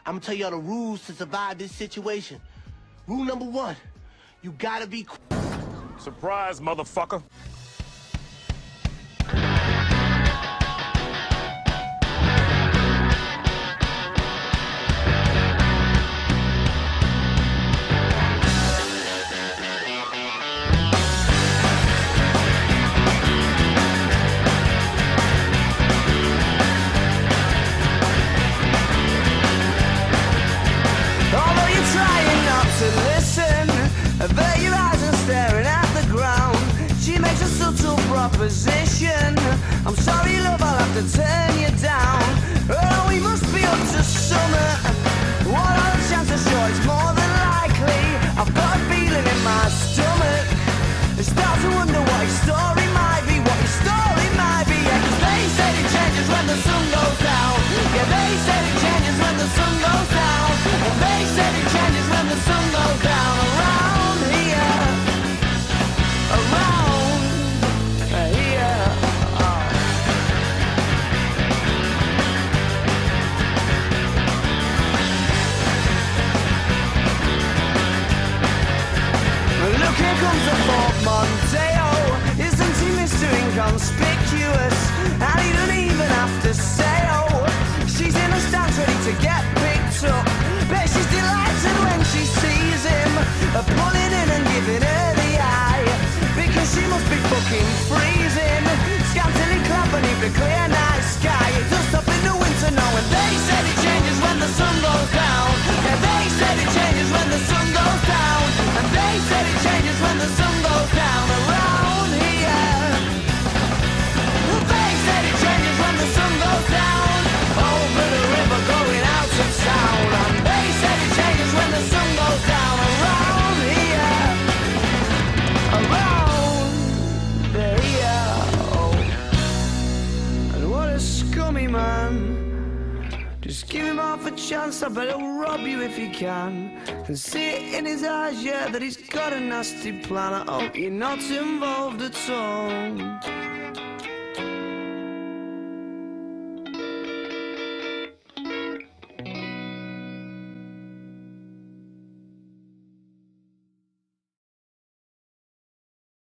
I'm gonna tell y'all the rules to survive this situation. Rule number 1, you gotta be Surprise, motherfucker. But your eyes are staring at the ground. She makes a subtle proposition. I'm sorry, love, I'll have to turn you down. Oh, we must be up to summer. What are the chances? Sure, it's more than likely. I've got a feeling in my stomach. I start to wonder what his story might be. What his story might be. Yeah, 'cause they said it changes when the sun goes down. Yeah, they said it changes when the sun goes down. And they said it changes when the sun goes down. Around here, around here. Look, here comes the portmanteau. Isn't he Mr. Inconspicuous? And he doesn't even have to say, oh, she's in a stance ready to get picked up. Bet she's delighted when she sees him, pulling in and giving her the eye, because she must be fucking freezing, scantily clad beneath the clear night sky. It does stop in the winter now, and they said it changes when the sun goes down. Yeah, they said it changes when the sun goes down. And they said it changes when the sun goes down. Around here, well, they said it changes when the sun goes down. Over the river going out of town. And they said it changes when the sun goes down. Around here, around here. Oh. And what a scummy man. Just give him half a chance, I bet he'll rob you if he can. And see it in his eyes, yeah, that he's got a nasty plan. I hope you're not involved at all.